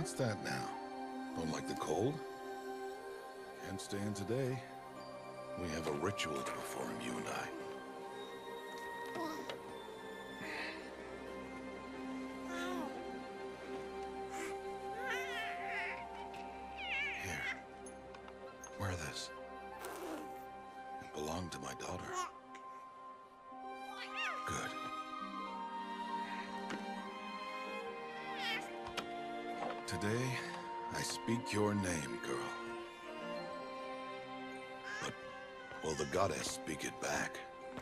What's that now? Don't like the cold? Can't stay in today. We have a ritual to perform, you and I. Here. Wear this. It belonged to my daughter. Good. Today, I speak your name, girl. But will the goddess speak it back?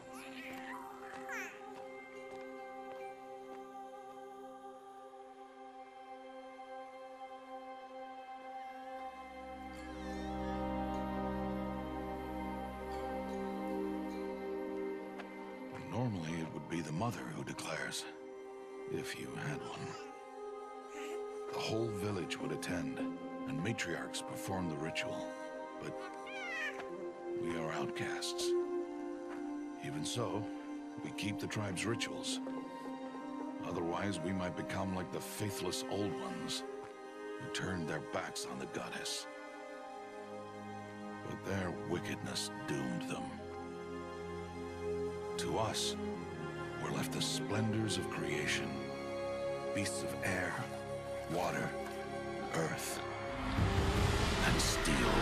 Normally, it would be the mother who declares, if you had one. The whole village would attend, and matriarchs perform the ritual. But we are outcasts. Even so, we keep the tribe's rituals. Otherwise, we might become like the faithless old ones, who turned their backs on the goddess. But their wickedness doomed them. To us, were left the splendors of creation, beasts of air, water, earth, and steel.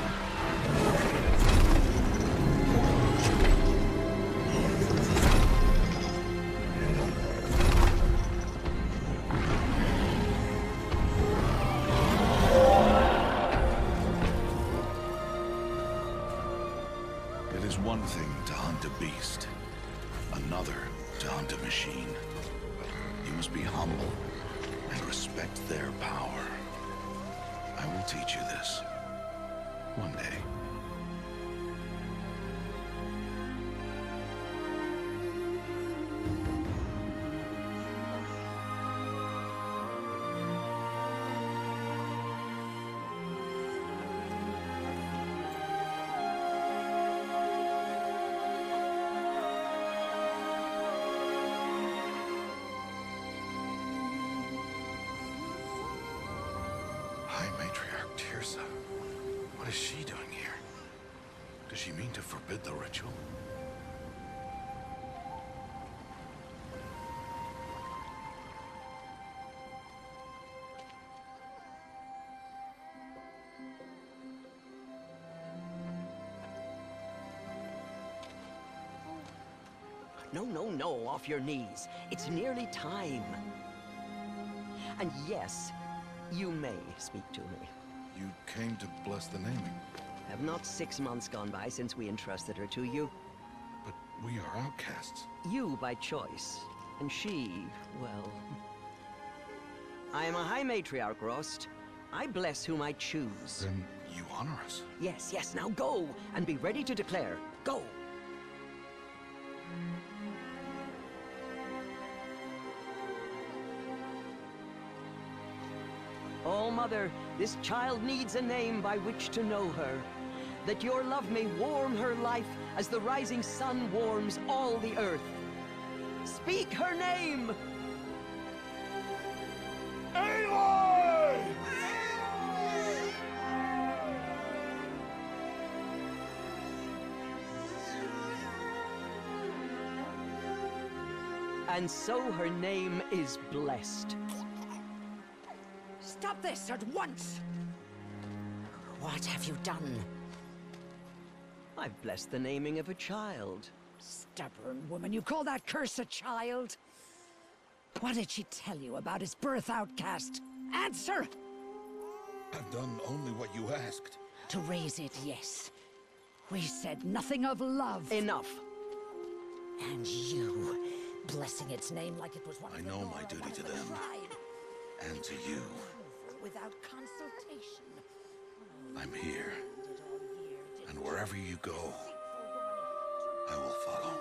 It is one thing to hunt a beast, another to hunt a machine. You must be humble and respect their power. I will teach you this. One day. High Matriarch Teersa. What is she doing here? Does she mean to forbid the ritual? No, no, no, off your knees. It's nearly time. And yes, you may speak to me. You came to bless the naming, Have not 6 months gone by since we entrusted her to you? but we are outcasts. You by choice, and she, well... I am a High Matriarch, Rost. I bless whom I choose. Then you honor us. Yes, yes, now go, and be ready to declare. Go! Oh, Mother, this child needs a name by which to know her. That your love may warm her life as the rising sun warms all the earth. Speak her name! Aloy! And so her name is blessed. Stop this at once! What have you done? I've blessed the naming of a child. Stubborn woman, you call that curse a child? What did she tell you about his birth, outcast? Answer! I've done only what you asked. To raise it, yes. We said nothing of love. Enough. And you, blessing its name like it was one I of the know Nora, my duty one to of the them. tribe. And to you. Without consultation. I'm here. Did all year, did And wherever you go, I will follow.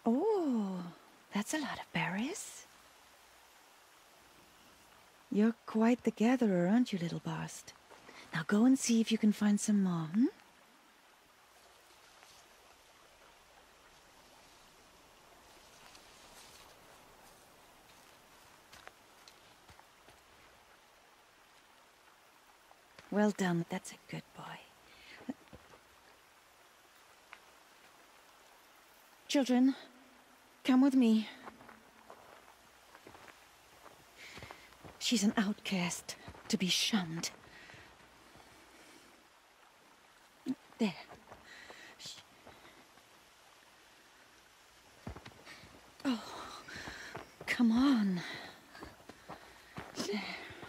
Oh, that's a lot of berries. You're quite the gatherer, aren't you, little Bast? Now go and see if you can find some more, hmm? Well done, that's a good boy. Children, come with me. She's an outcast, to be shunned. There. Oh, come on. There.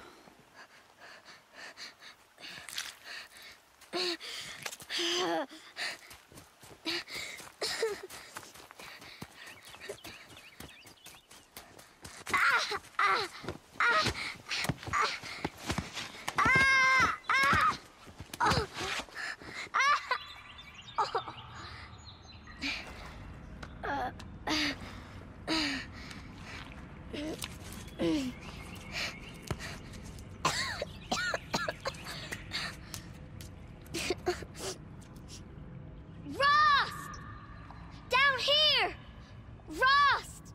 Rost! Down here! Rost!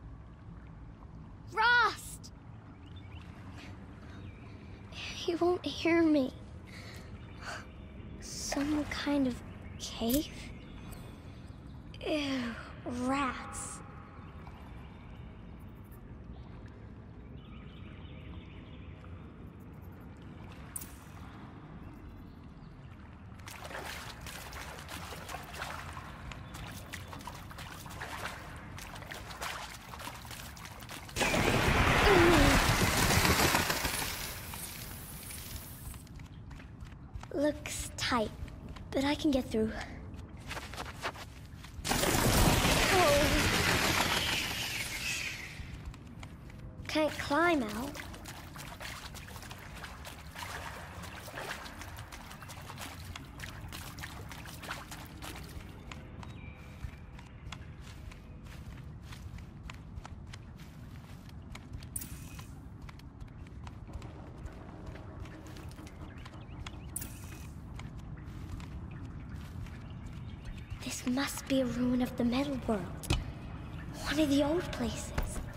Rost! He won't hear me. Some kind of cave? Ew, rats. Looks tight, but I can get through. Oh. Can't climb out. This must be a ruin of the Metal World. One of the old places.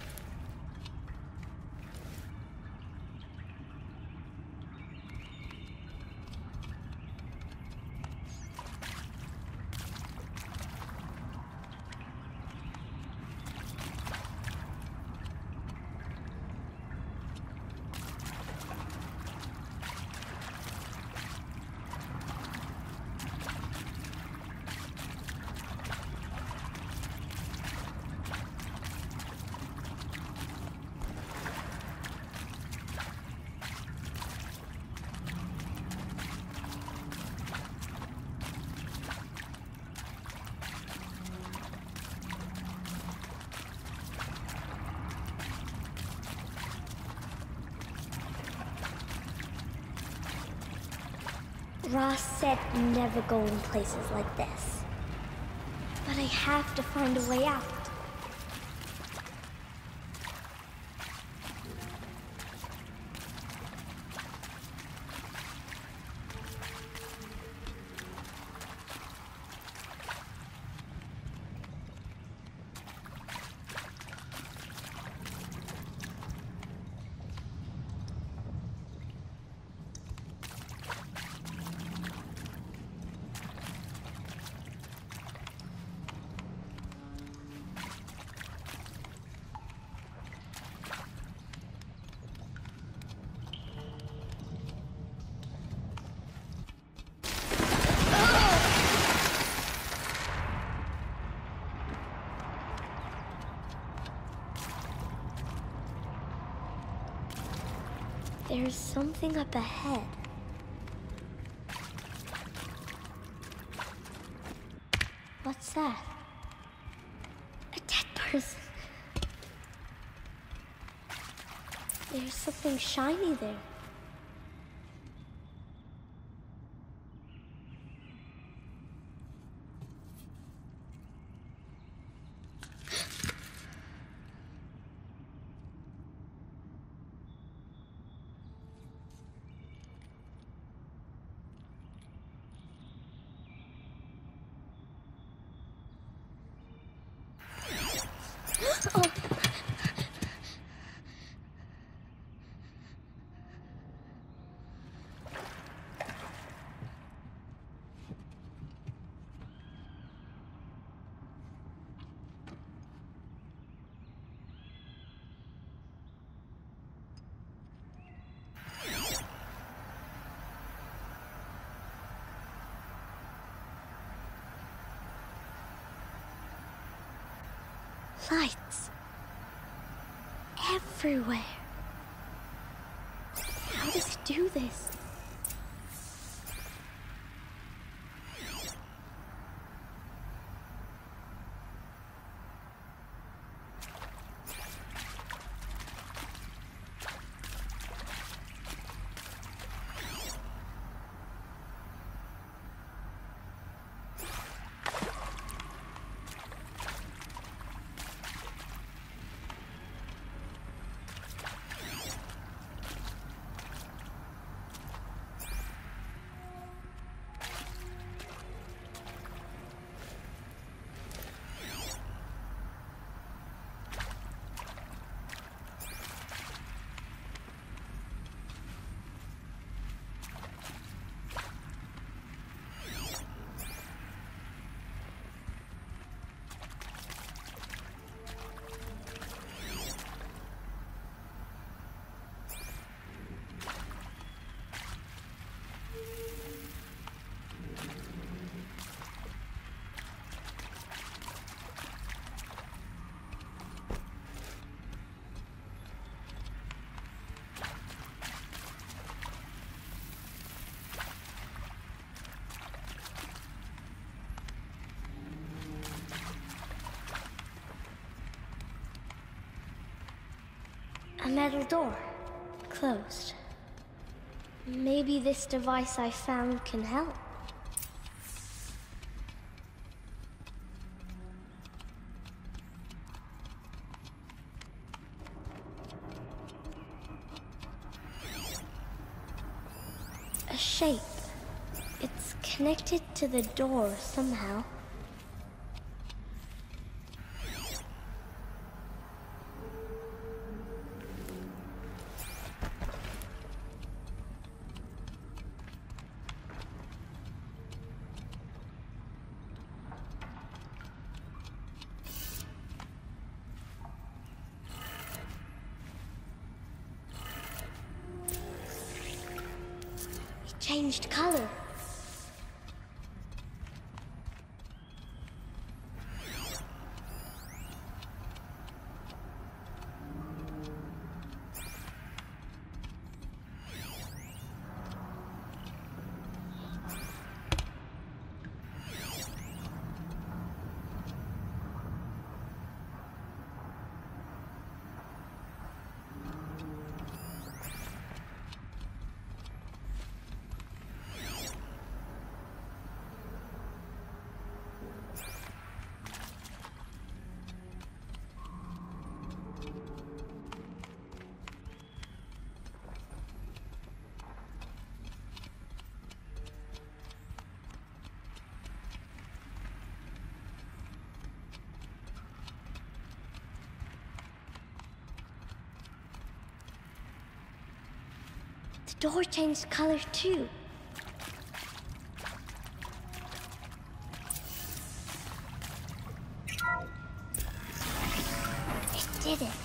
Ross said never go in places like this. But I have to find a way out. There's something up ahead. What's that? A dead person. There's something shiny there. Lights. Everywhere. How does he do this? A metal door. Closed. Maybe this device I found can help. A shape. It's connected to the door somehow. Changed color. The door changed color too. It did it.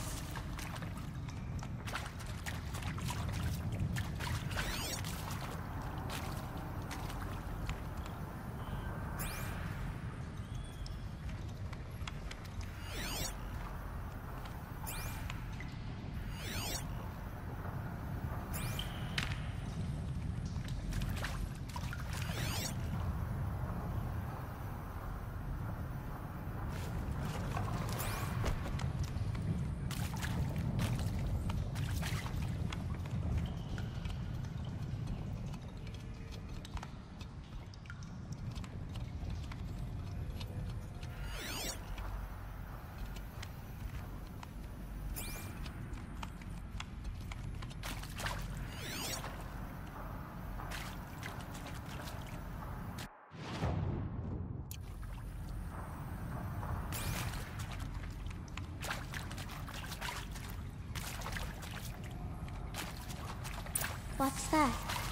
What's that?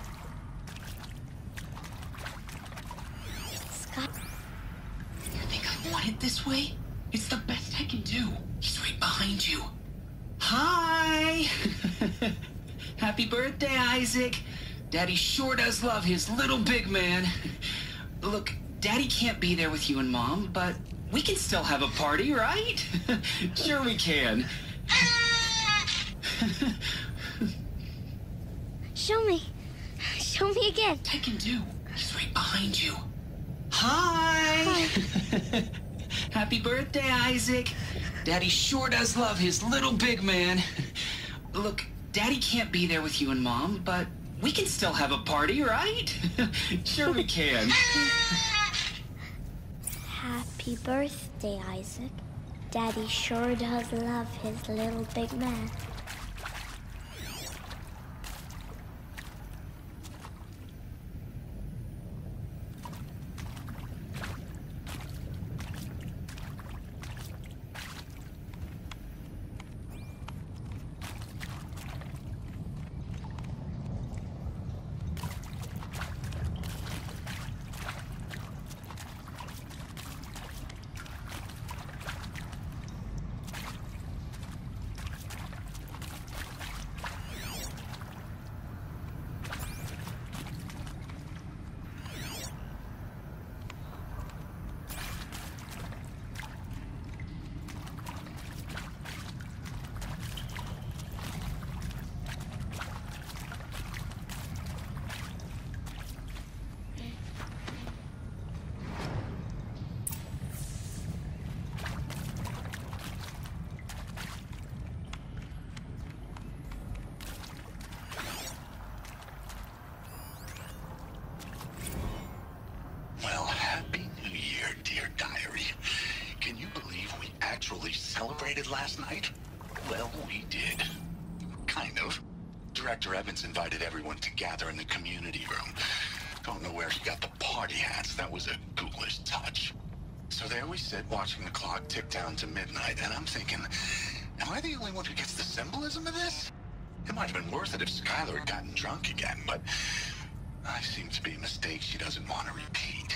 It's got... You think I want it this way? It's the best I can do. He's right behind you. Hi! Happy birthday, Isaac. Daddy sure does love his little big man. Look, Daddy can't be there with you and Mom, but we can still have a party, right? Sure we can. Show me. Show me again. Tekken 2. He's right behind you. Hi! Happy birthday, Isaac. Daddy sure does love his little big man. Look, Daddy can't be there with you and Mom, but we can still have a party, right? Sure we can. Happy birthday, Isaac. Daddy sure does love his little big man. Well, Happy New Year, dear diary. Can you believe we actually celebrated last night? Well, we did. Kind of. Director Evans invited everyone to gather in the community room. Don't know where he got the party hats. That was a ghoulish touch. So there we sit, watching the clock tick down to midnight, and I'm thinking, am I the only one who gets the symbolism of this? It might have been worth it if Skylar had gotten drunk again, but I seem to be a mistake she doesn't want to repeat.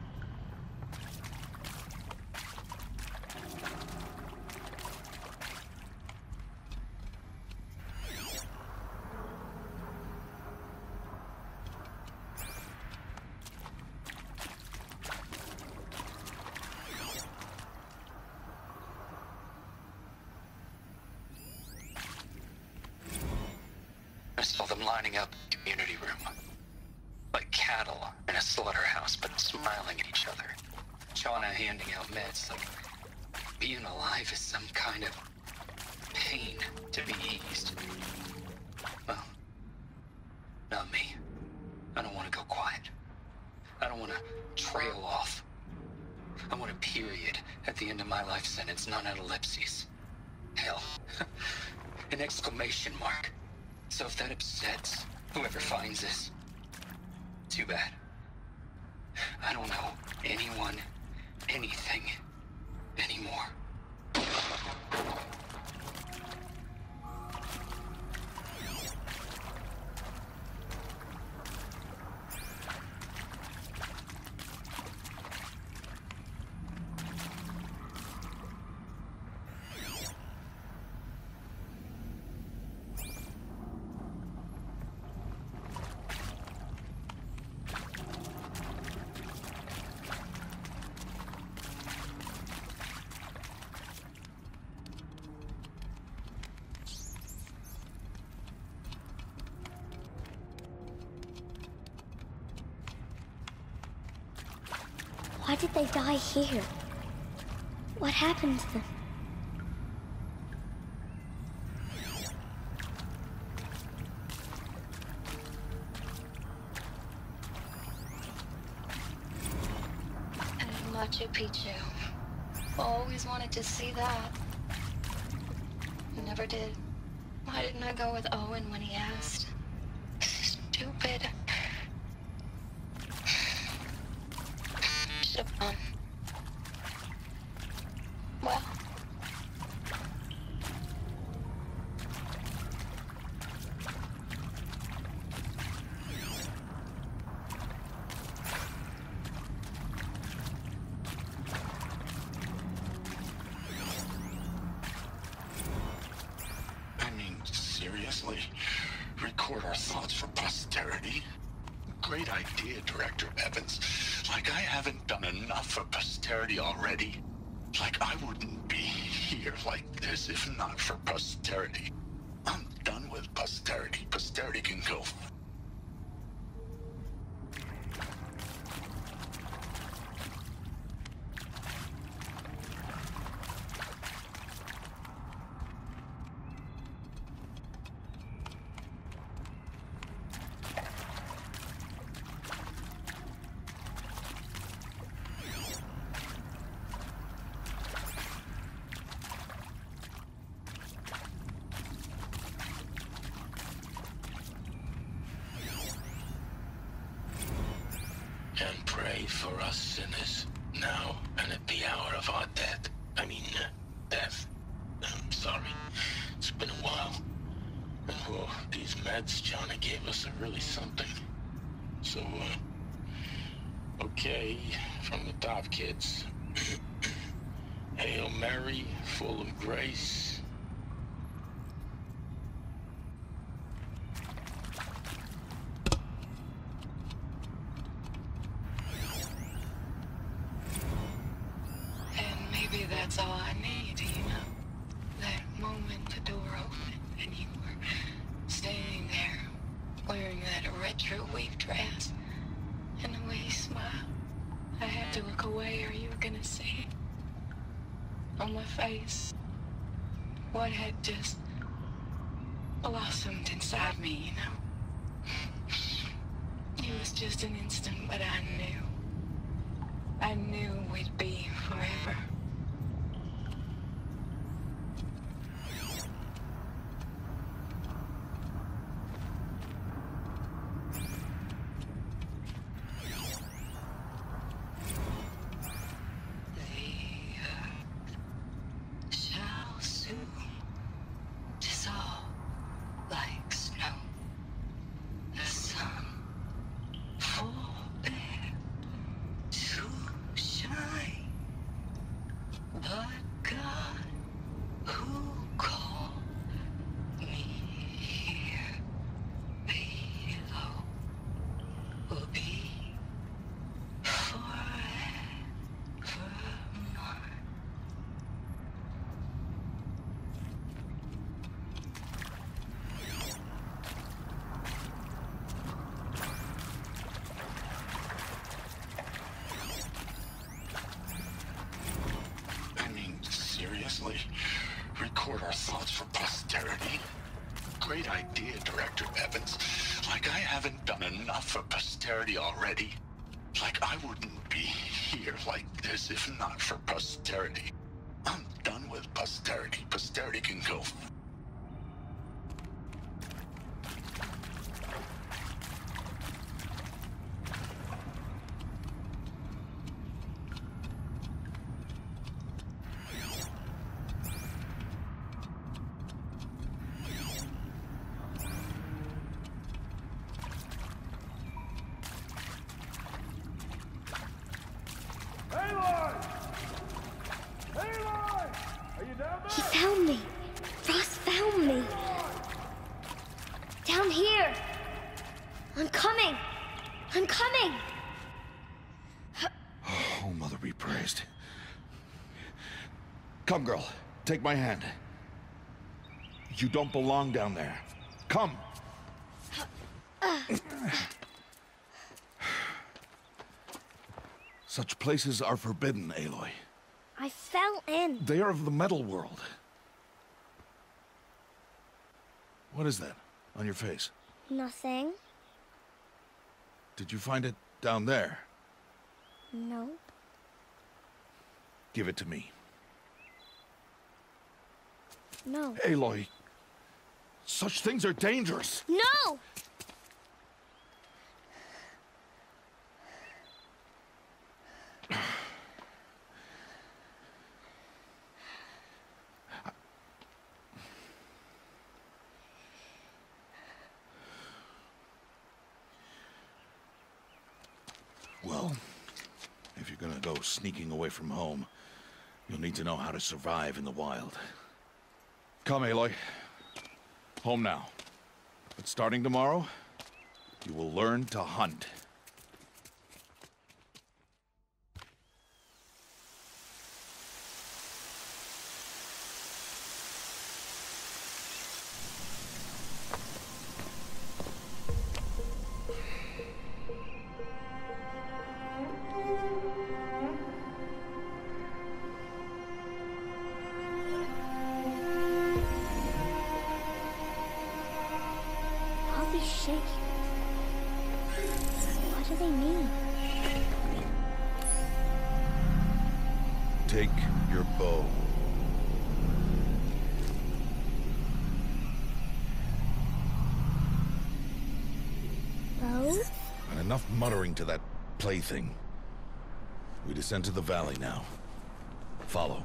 I saw them lining up in the community room. Like cattle in a slaughterhouse, but smiling at each other. Shauna handing out meds like being alive is some kind of pain to be eased. Well, not me. I don't want to go quiet. I don't want to trail off. I want a period at the end of my life sentence, not an ellipses. Hell, an exclamation mark. So if that upsets whoever finds this, too bad. I don't know anyone, anything, anymore. Why did they die here? What happened to them? And Machu Picchu. Always wanted to see that. Never did. Why didn't I go with Owen when he asked? Stupid. Should have gone. Well. I mean, seriously? Record our thoughts for posterity? Great idea, Director Evans. Like I haven't done enough for posterity already. Like I wouldn't be here like this if not for posterity. I'm done with posterity. Posterity can go. And pray for us sinners, now and at the hour of our death. Death. I'm sorry. It's been a while. And well, these meds Johnny gave us are really something. So, okay, from the top, kids. Hail Mary, full of grace. Maybe that's all I need, you know? That moment the door opened and you were standing there wearing that retro wave dress and the way you smiled. I had to look away or you were gonna see on my face what had just blossomed inside me, you know? It was just an instant, but I knew we'd be forever. Record our thoughts for posterity. Great idea, Director Evans. Like I haven't done enough for posterity already. Like I wouldn't be here like this if not for posterity. I'm done with posterity. Posterity can go. He found me. Ross found me. Down here. I'm coming. I'm coming. Oh, Mother be praised. Come, girl. Take my hand. You don't belong down there. Come. Such places are forbidden, Aloy. I fell in. They are of the metal world. What is that on your face? Nothing. Did you find it down there? No. Give it to me. No. Aloy, such things are dangerous. No! Well, if you're gonna go sneaking away from home, you'll need to know how to survive in the wild. Come, Aloy. Home now. But starting tomorrow, you will learn to hunt. Take your bow. Bow? And enough muttering to that plaything. We descend to the valley now. Follow.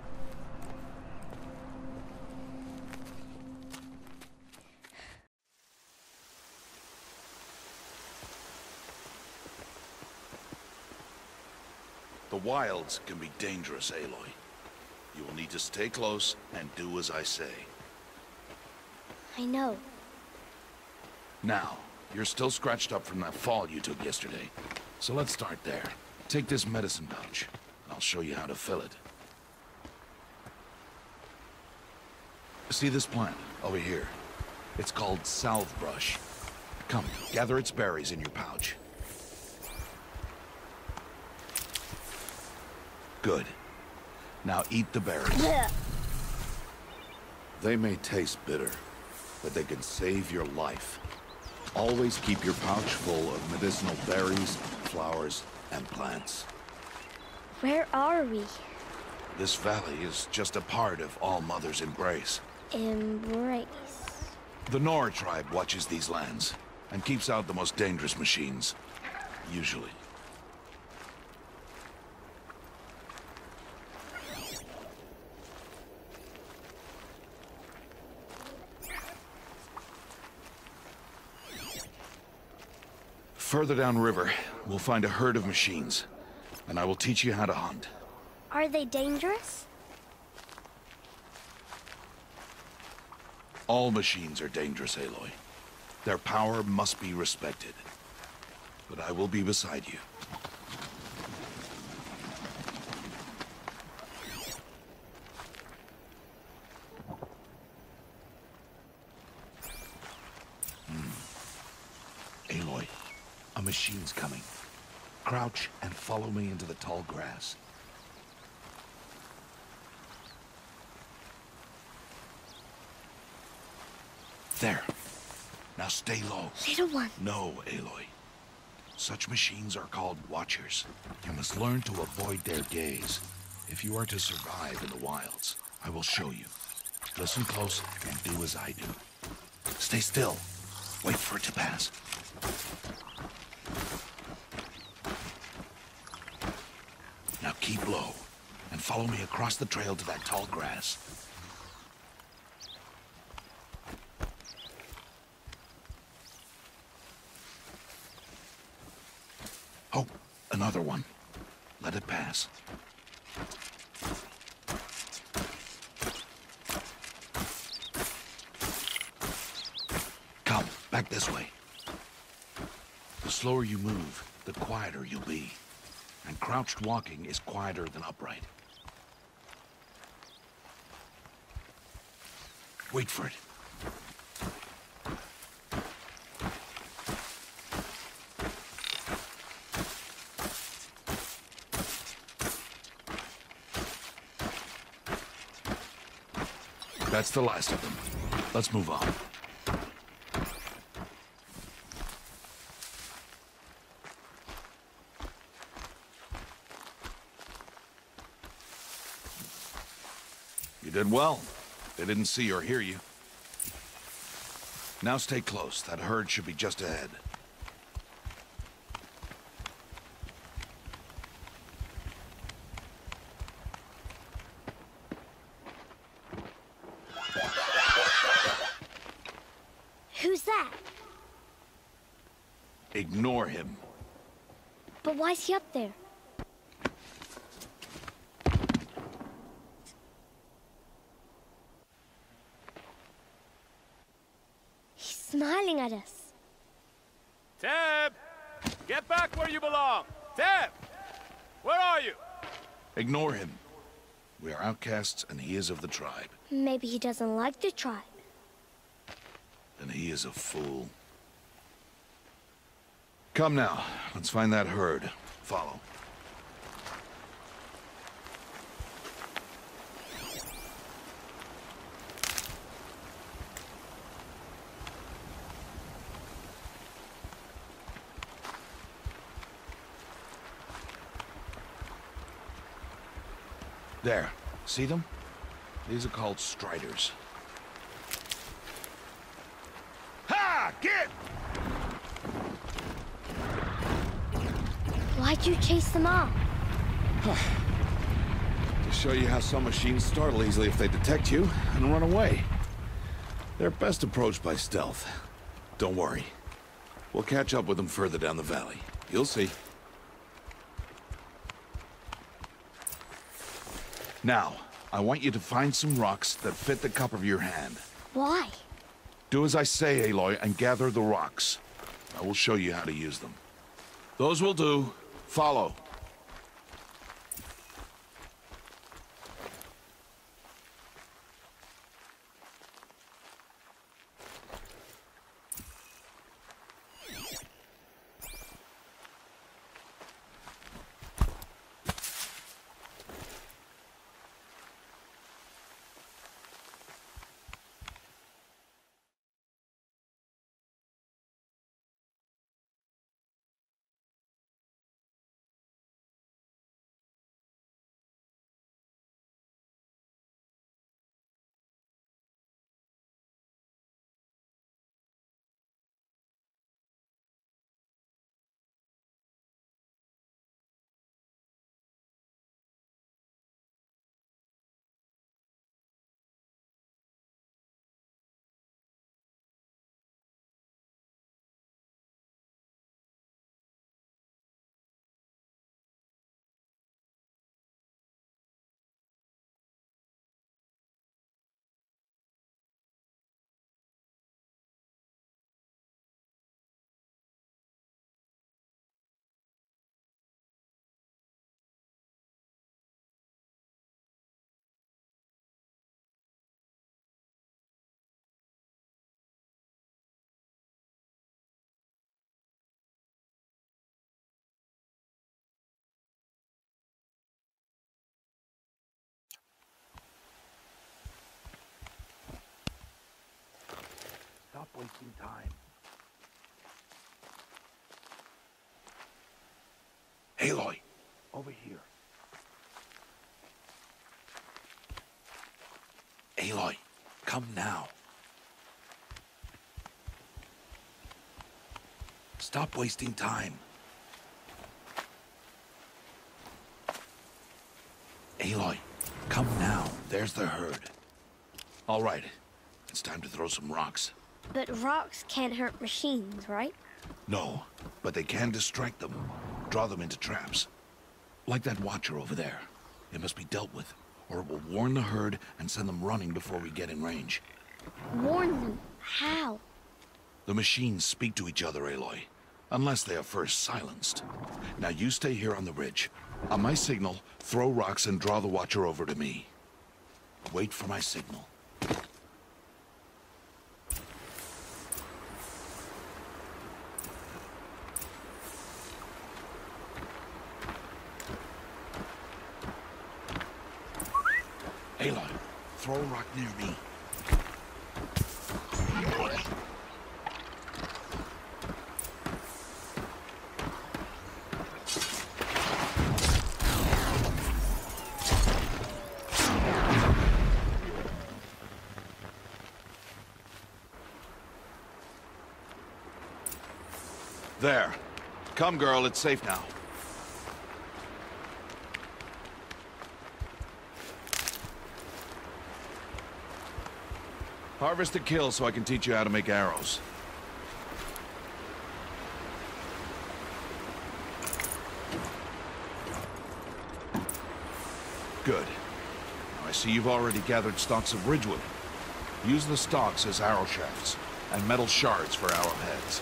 The wilds can be dangerous, Aloy. You will need to stay close and do as I say. I know. Now, you're still scratched up from that fall you took yesterday. So let's start there. Take this medicine pouch, and I'll show you how to fill it. See this plant over here? It's called salvebrush. Come, gather its berries in your pouch. Good. Now eat the berries. Blech. They may taste bitter, but they can save your life. Always keep your pouch full of medicinal berries, flowers, and plants. Where are we? This valley is just a part of All Mother's embrace. Embrace. The Nora tribe watches these lands, and keeps out the most dangerous machines. Usually. Further downriver, we'll find a herd of machines, and I will teach you how to hunt. Are they dangerous? All machines are dangerous, Aloy. Their power must be respected. But I will be beside you. Aloy, a machine's coming. Crouch and follow me into the tall grass. There. Now stay low. Little one. No, Aloy. Such machines are called Watchers. You must learn to avoid their gaze if you are to survive in the wilds. I will show you. Listen close and do as I do. Stay still. Wait for it to pass. Now keep low and follow me across the trail to that tall grass. Oh, another one. Let it pass. Come, back this way. The slower you move, the quieter you'll be. And crouched walking is quieter than upright. Wait for it. That's the last of them. Let's move on. You did well. They didn't see or hear you. Now stay close. That herd should be just ahead. Who's that? Ignore him. But why's he up there? He's smiling at us. Teb! Get back where you belong! Teb! Where are you? Ignore him. We are outcasts and he is of the tribe. Maybe he doesn't like the tribe. And he is a fool. Come now, let's find that herd. Follow. There. See them? These are called striders. Ha! Get! Why'd you chase them off? To show you how some machines startle easily if they detect you and run away. They're best approached by stealth. Don't worry. We'll catch up with them further down the valley. You'll see. Now, I want you to find some rocks that fit the cup of your hand. Why? Do as I say, Aloy, and gather the rocks. I will show you how to use them. Those will do. Follow. Stop wasting time. Aloy, over here. Aloy, come now. Stop wasting time. Aloy, come now. There's the herd. All right, it's time to throw some rocks. But rocks can't hurt machines, right? No, but they can distract them, draw them into traps. Like that watcher over there. It must be dealt with, or it will warn the herd and send them running before we get in range. Warn them? How? The machines speak to each other, Aloy, unless they are first silenced. Now you stay here on the ridge. On my signal, throw rocks and draw the watcher over to me. Wait for my signal. Aloy, throw a rock near me. There. Come, girl, it's safe now. Harvest a kill so I can teach you how to make arrows. Good. Now I see you've already gathered stalks of ridgewood. Use the stalks as arrow shafts, and metal shards for arrowheads.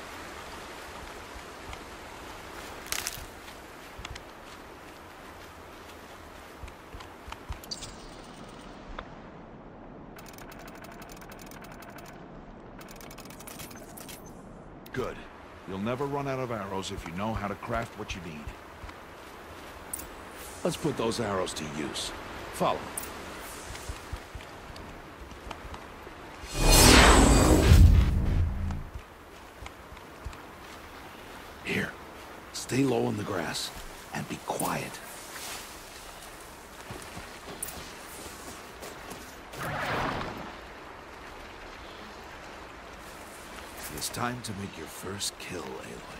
Good. You'll never run out of arrows if you know how to craft what you need. Let's put those arrows to use. Follow. Here. Stay low in the grass and be quiet. It's time to make your first kill, Aloy.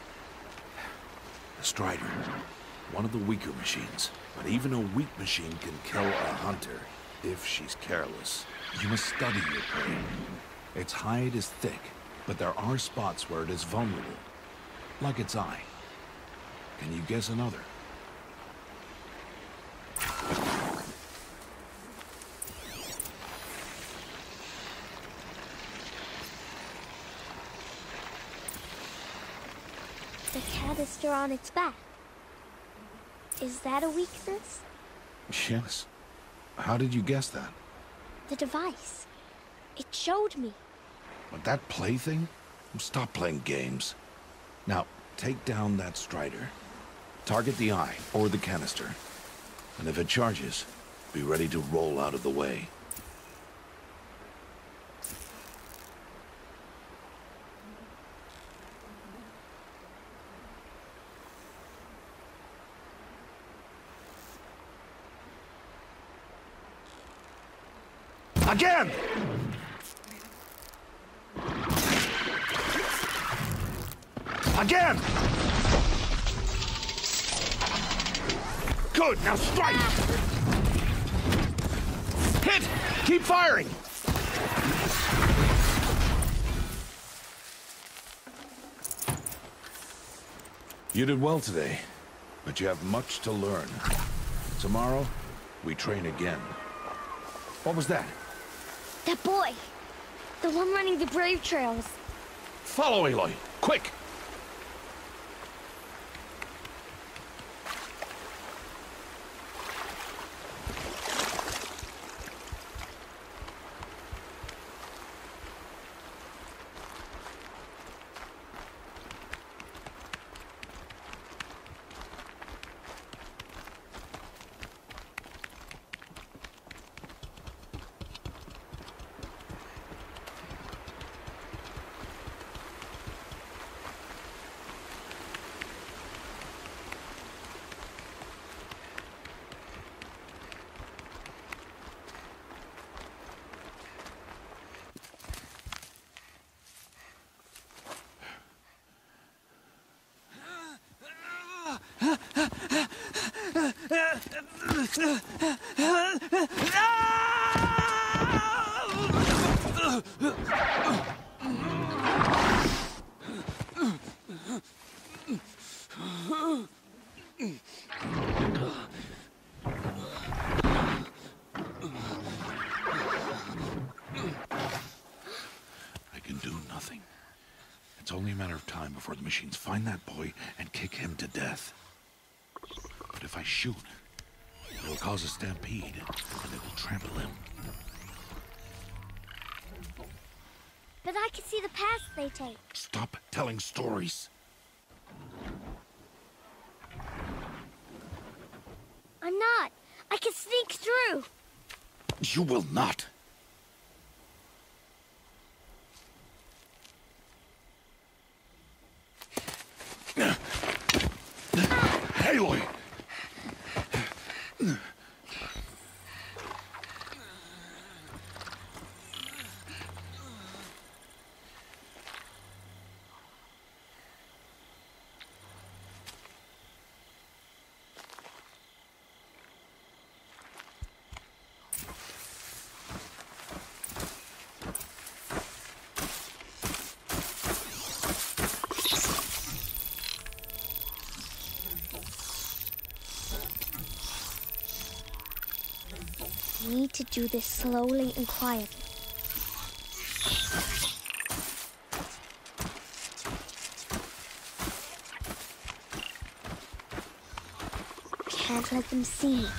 The Strider. One of the weaker machines. But even a weak machine can kill a hunter, if she's careless. You must study your prey. Its hide is thick, but there are spots where it is vulnerable. Like its eye. Can you guess another? The canister on its back. Is that a weakness? Yes. How did you guess that? The device. It showed me. But that plaything? Stop playing games. Now, take down that Strider. Target the eye, or the canister. And if it charges, be ready to roll out of the way. Again! Again! Good, now strike! Hit! Keep firing! You did well today, but you have much to learn. Tomorrow, we train again. What was that? That boy. The one running the brave trails. Follow Aloy, quick! I can do nothing. It's only a matter of time before the machines find that boy and kick him to death. But if I shoot, it will cause a stampede, and it will trample him. But I can see the paths they take. Stop telling stories. I'm not. I can sneak through. You will not. Aloy! We need to do this slowly and quietly. Can't let them see me.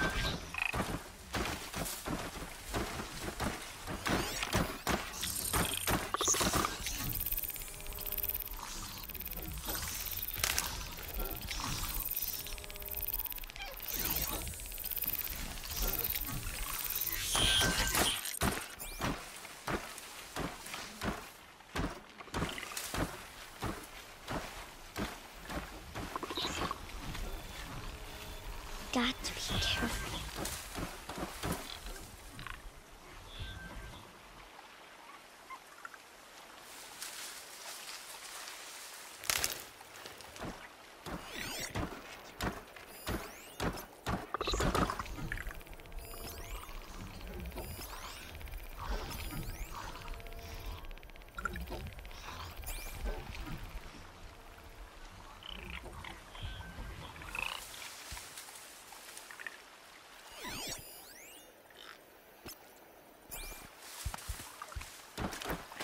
Got to be careful.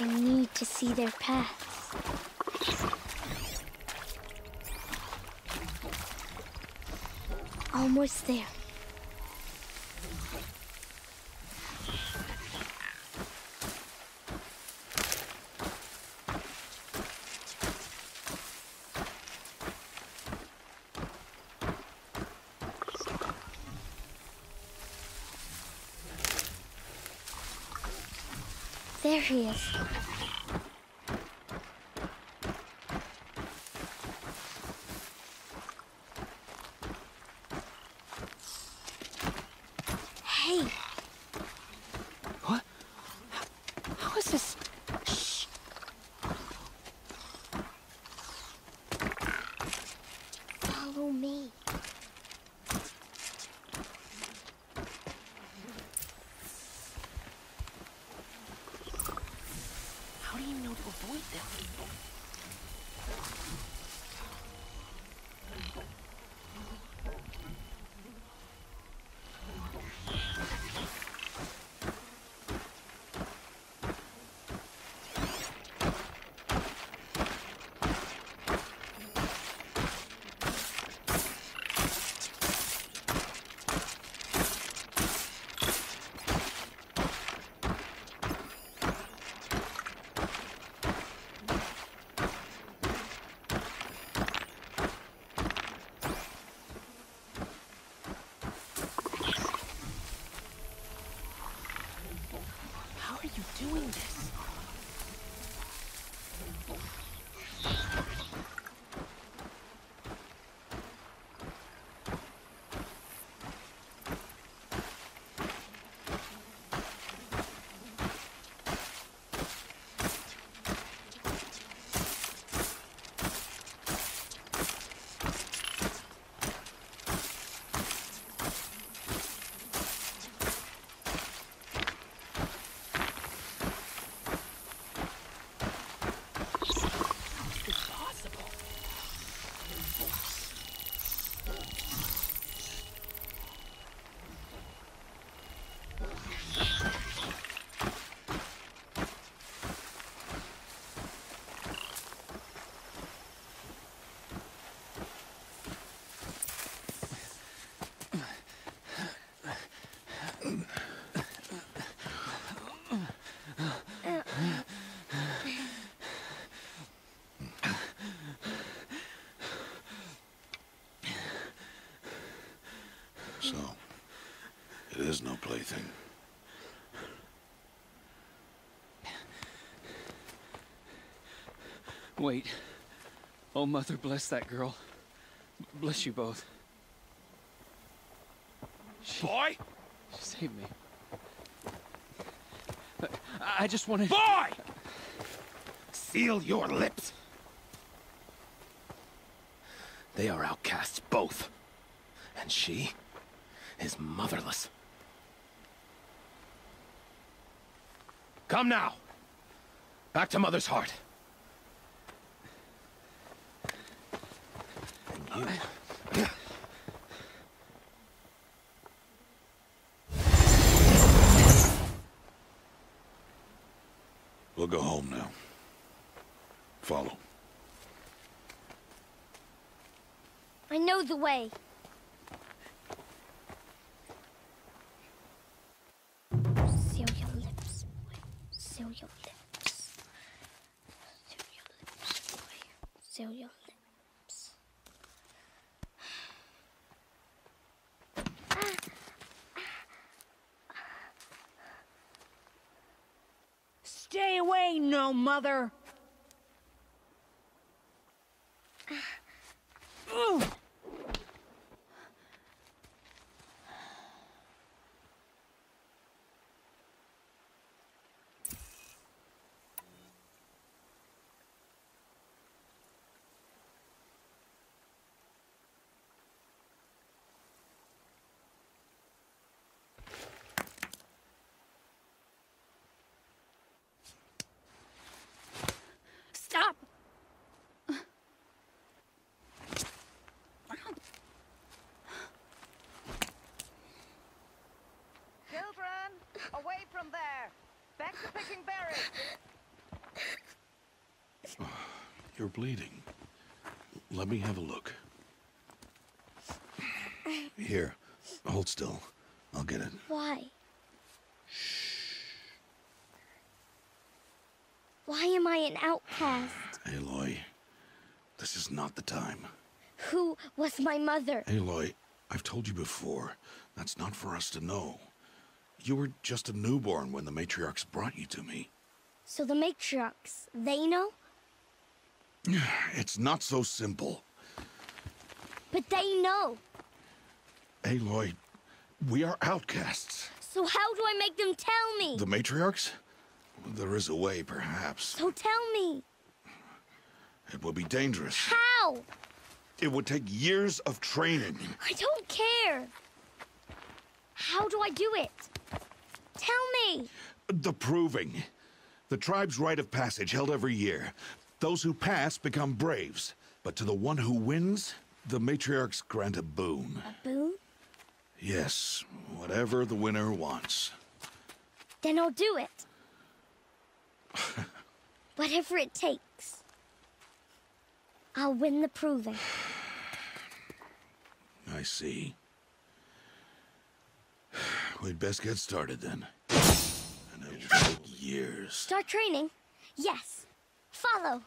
I need to see their paths. Almost there. There he is. Hey. What? How is this? Shh. Follow me. How do you know to avoid them? How are you doing this? So, it is no plaything. Wait. Oh, Mother, bless that girl. Bless you both. Boy! She saved me. I just wanted... Boy! Seal your lips. They are outcasts, both. And she is motherless. Come now. Back to Mother's heart. And you... We'll go home now. Follow. I know the way. Seal your lips, boy. Seal your lips. Seal your lips, boy. Seal your lips. Stay away, no mother! Ooh. you're bleeding. Let me have a look. Here, hold still. I'll get it. Why? Why am I an outcast? Aloy, this is not the time. Who was my mother? Aloy, I've told you before, that's not for us to know. You were just a newborn when the matriarchs brought you to me. So the matriarchs, they know? It's not so simple. But they know. Aloy, we are outcasts. So how do I make them tell me? The matriarchs? There is a way, perhaps. So tell me. It would be dangerous. How? It would take years of training. I don't care. How do I do it? Tell me. The proving. The tribe's rite of passage held every year. Those who pass become braves. But to the one who wins, the matriarchs grant a boon. A boon? Yes, whatever the winner wants. Then I'll do it. Whatever it takes. I'll win the proving. I see. We'd best get started then. And it will take years. Start training? Yes. Follow.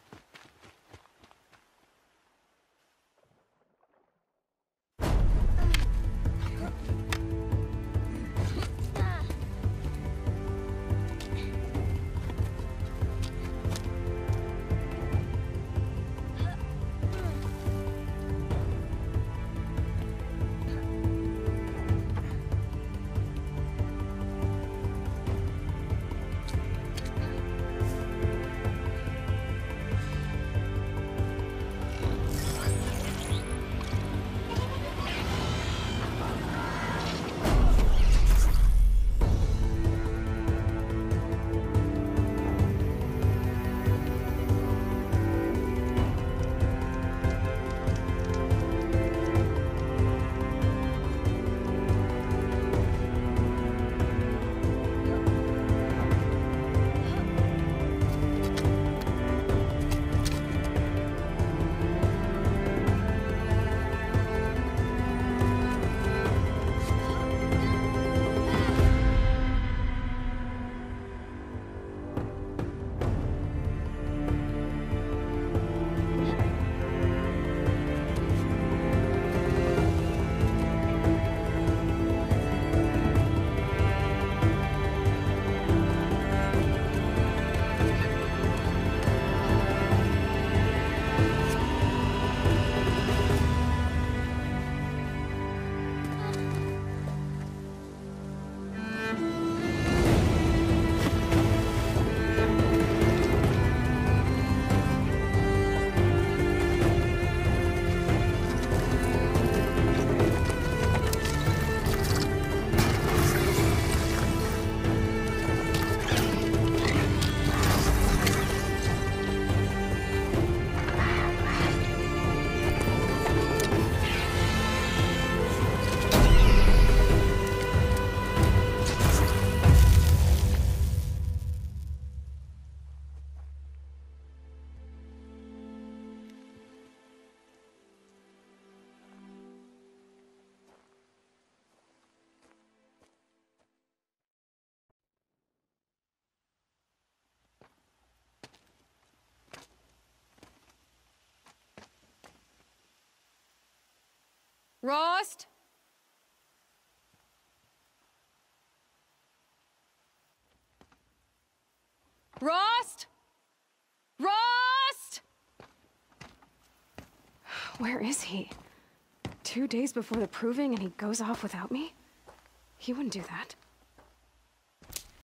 Rost? Rost? Rost? Where is he? 2 days before the proving and he goes off without me? He wouldn't do that.